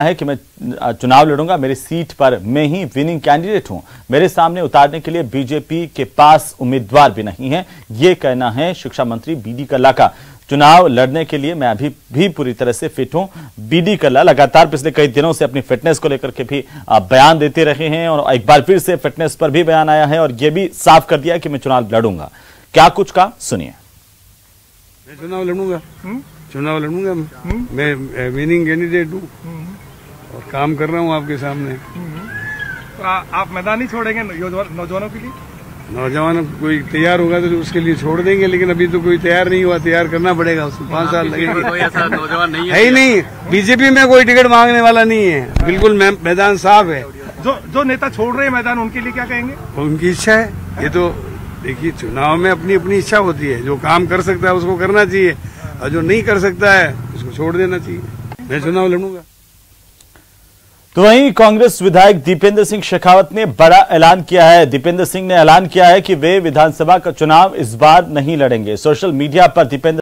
है कि मैं चुनाव लड़ूंगा, मेरी सीट पर मैं ही विनिंग कैंडिडेट हूं, मेरे सामने उतारने के लिए बीजेपी के पास उम्मीदवार भी नहीं है, ये कहना है शिक्षा मंत्री बीडी कल्ला का। चुनाव लड़ने के लिए मैं अभी भी पूरी तरह से फिट हूं। बीडी कल्ला लगातार पिछले कई दिनों से अपनी फिटनेस को लेकर के भी बयान देते रहे हैं और एक बार फिर से फिटनेस पर भी बयान आया है और यह भी साफ कर दिया कि मैं चुनाव लड़ूंगा। क्या कुछ कहा, सुनिए। मैं चुनाव लड़ूंगा मैं विनिंग कैंडिडेट हूँ और काम कर रहा हूँ आपके सामने। तो आप मैदान नहीं छोड़ेंगे नौजवानों के लिए? नौजवान कोई तैयार होगा तो उसके लिए छोड़ देंगे, लेकिन अभी तो कोई तैयार नहीं हुआ, तैयार करना पड़ेगा, उसको 5 साल लगेंगे। कोई ऐसा नौजवान नहीं है ही नहीं, बीजेपी में कोई टिकट मांगने वाला नहीं है, बिल्कुल मैदान साफ है। जो नेता छोड़ रहे हैं मैदान, उनके लिए क्या कहेंगे? उनकी इच्छा है, ये तो देखिए चुनाव में अपनी अपनी इच्छा होती है, जो काम कर सकता है उसको करना चाहिए और जो नहीं कर सकता है उसको छोड़ देना चाहिए। मैं चुनाव लड़ूंगा। तो वहीं कांग्रेस विधायक दीपेंद्र सिंह शेखावत ने बड़ा ऐलान किया है। दीपेंद्र सिंह ने ऐलान किया है कि वे विधानसभा का चुनाव इस बार नहीं लड़ेंगे। सोशल मीडिया पर दीपेंद्र